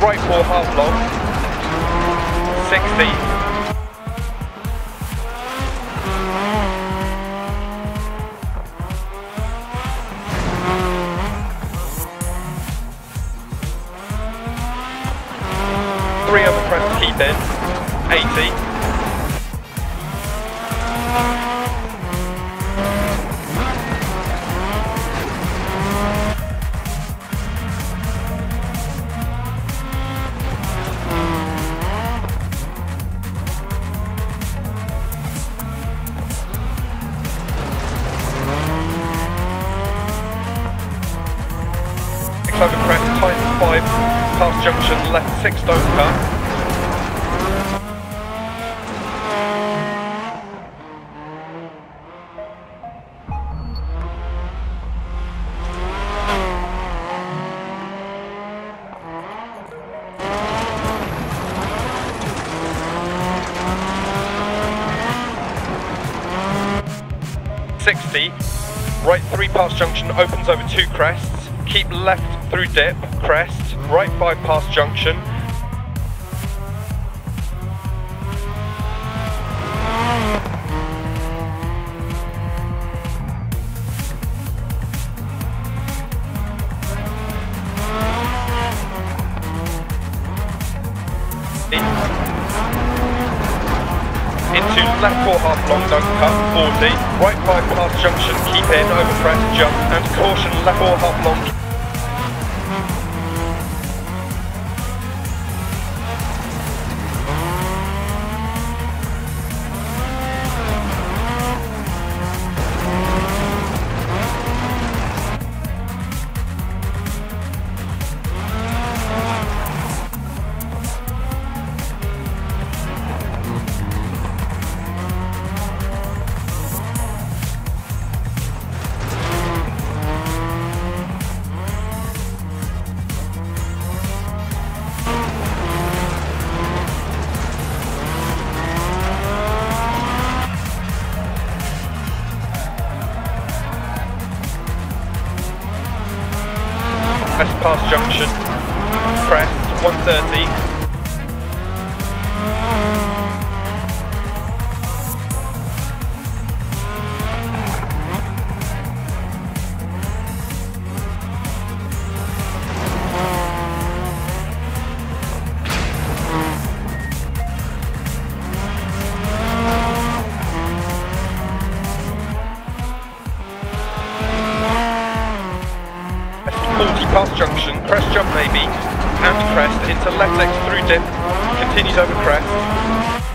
right 4 half long, 60, three over crest to keep in, 80, over crest, tighten 5, past junction, left 6, don't cut. Right 3 past junction, opens over 2 crests, keep left through dip, crest, right 5 past junction, into left 4 half long, don't cut, 40, right 5 past junction, keep in, over crest, jump, and caution, left 4 half long. West past junction, crest, 130. Past junction, crest jump maybe, and crest into left 6 through dip, continues over crest.